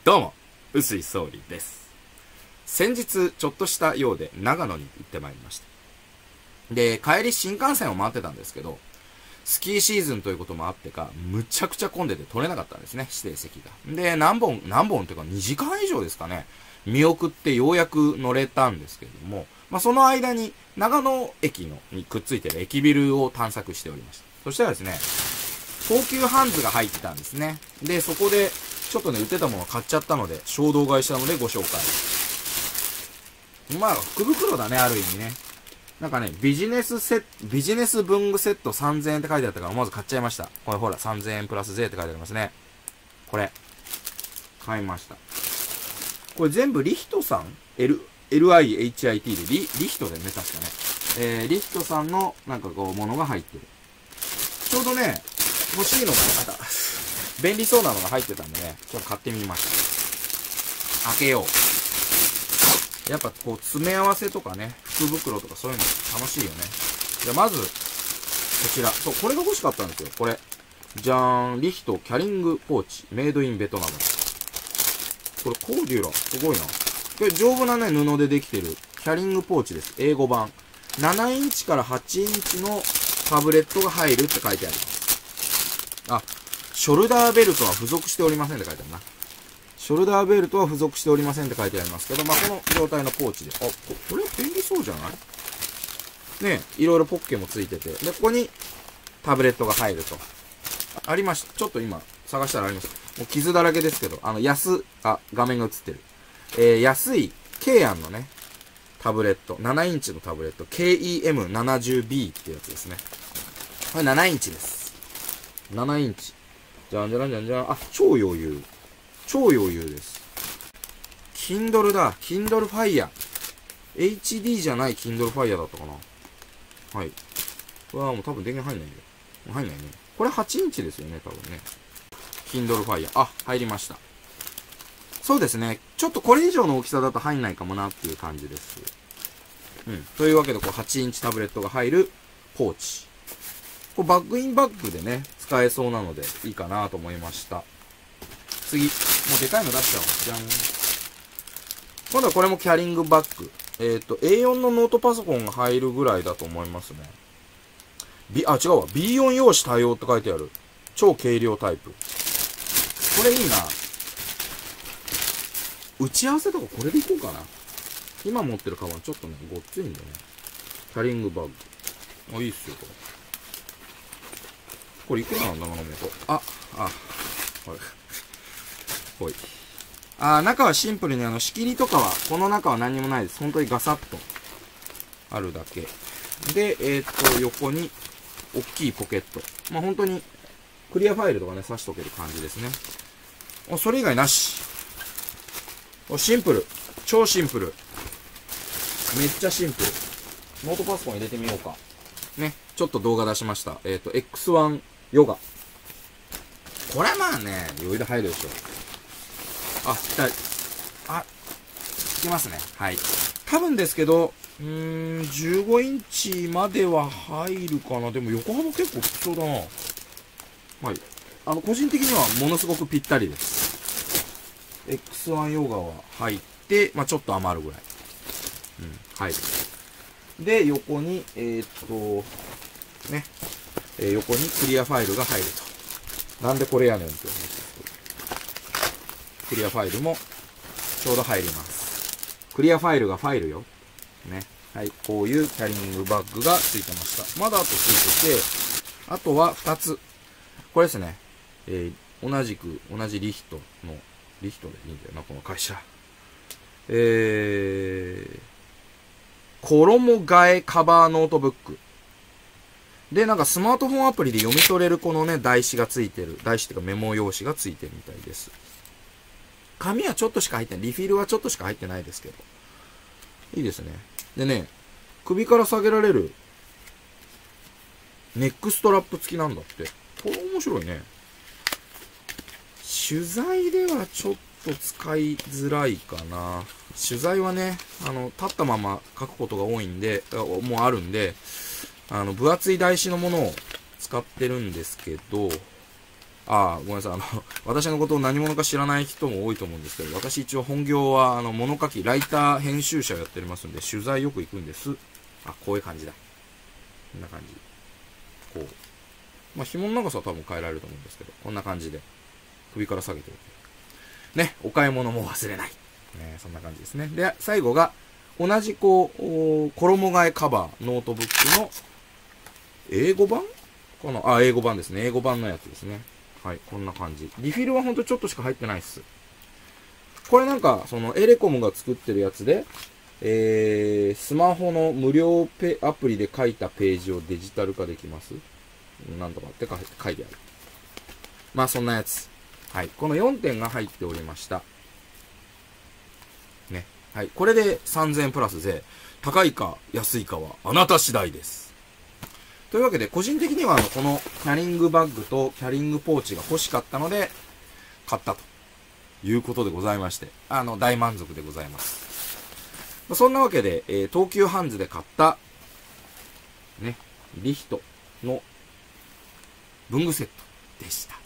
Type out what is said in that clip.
どうも、臼井総理です。先日、ちょっとしたようで長野に行ってまいりました。で、帰り新幹線を待ってたんですけど、スキーシーズンということもあってか、むちゃくちゃ混んでて取れなかったんですね、指定席が。で、何本っていうか2時間以上ですかね、見送ってようやく乗れたんですけれども、その間に長野駅にくっついてる駅ビルを探索しておりました。そしたらですね、高級ハンズが入ってたんですね。で、そこで、ちょっとね、売ってたものを買っちゃったので、衝動買いしたのでご紹介。福袋だね、ある意味ね。なんかね、ビジネス文具セット3000円って書いてあったから、まず買っちゃいました。これほら、3000円プラス税って書いてありますね。これ。買いました。これ全部リヒトさん ?LIHIT でリヒトでね、確かね。リヒトさんの、なんかこう、ものが入ってる。ちょうどね、欲しいのがね、便利そうなのが入ってたんでね、ちょっと買ってみました。開けよう。やっぱこう、詰め合わせとかね、福袋とかそういうの楽しいよね。じゃあまず、こちら。そう、これが欲しかったんですよ。これ。じゃーん。リヒトキャリングポーチ。メイドインベトナム。これコーデュラ。すごいな。これ丈夫なね、布でできてるキャリングポーチです。英語版。7インチから8インチのタブレットが入るって書いてあります。あ、ショルダーベルトは付属しておりませんって書いてあるな。ショルダーベルトは付属しておりませんって書いてありますけど、この状態のポーチで。あ、これ便利そうじゃないねえ、いろいろポッケもついてて。で、ここにタブレットが入ると。ありました。ちょっと今探したらあります。もう傷だらけですけど、画面が映ってる。安い、ケイアンのね、タブレット。7インチのタブレット。KEM70B ってやつですね。これ7インチです。7インチ。じゃんじゃらんじゃんじゃん。あ、超余裕。超余裕です。Kindle だ。Kindle Fire。HD じゃない Kindle Fire だったかな。はい。うわぁ、もう多分電源入んないよ。入んないね。これ8インチですよね、多分ね。Kindle Fire。あ、入りました。そうですね。ちょっとこれ以上の大きさだと入んないかもなっていう感じです。うん。というわけで、こう8インチタブレットが入るポーチ。これバッグインバッグでね、使えそうなのでいいかなと思いました。次。もうでかいの出しちゃおう。じゃん。今度はこれもキャリングバッグ。A4 のノートパソコンが入るぐらいだと思いますね。違うわ。B4 用紙対応って書いてある。超軽量タイプ。これいいな。打ち合わせとかこれでいこうかな。今持ってるカバンちょっとね、ごっついんだよね。キャリングバッグ。あ、いいっすよ、これ。これいくらなんだろうな、これ。ほい。中はシンプルに仕切りとかは、この中は何もないです。本当にガサッとあるだけ。で、横に、大きいポケット。本当に、クリアファイルとかね、挿しとける感じですね。それ以外なし。シンプル。超シンプル。めっちゃシンプル。ノートパソコン入れてみようか。ね。ちょっと動画出しました。X1 ヨガ。これはまあね、余裕で入るでしょ。つきますね。はい。多分ですけど、15インチまでは入るかな。でも横幅結構貴重だな。はい。個人的にはものすごくぴったりです。X1 ヨガは入って、ちょっと余るぐらい。はい。で、横に、横にクリアファイルが入ると。なんでこれやねんって思うんですけど。クリアファイルもちょうど入ります。クリアファイルがファイルよ。ね。はい。こういうキャリングバッグがついてました。まだあとついてて、あとは2つ。これですね。同じリヒトでいいんだよな、この会社。衣替えカバーノートブック。で、なんかスマートフォンアプリで読み取れるこのね、台紙がついてる。台紙っていうかメモ用紙がついてるみたいです。紙はちょっとしか入ってない。リフィルはちょっとしか入ってないですけど。いいですね。でね、首から下げられるネックストラップ付きなんだって。これ面白いね。取材ではちょっと使いづらいかな。取材はね、立ったまま書くことが多いんで、もうあるんで、分厚い台紙のものを使ってるんですけど、 ごめんなさい。私のことを何者か知らない人も多いと思うんですけど、私一応本業は、物書き、ライター、編集者をやっておりますんで、取材よく行くんです。こういう感じだ。こんな感じ。こう。紐の長さは多分変えられると思うんですけど、こんな感じで、首から下げておく。ね、お買い物も忘れない。そんな感じですね。で、最後が、同じ衣替えカバー、ノートブックの、英語版かな英語版ですね。英語版のやつですね。はい、こんな感じ。リフィルはほんとちょっとしか入ってないっす。これなんか、エレコムが作ってるやつで、スマホの無料アプリで書いたページをデジタル化できます。なんとかって書いてある。そんなやつ。はい。この4点が入っておりました。ね。はい。これで3000円プラス税。高いか安いかはあなた次第です。というわけで、個人的にはこのキャリングバッグとキャリングポーチが欲しかったので、買ったということでございまして、大満足でございます。そんなわけで、東急ハンズで買った、ね、リヒトの文具セットでした。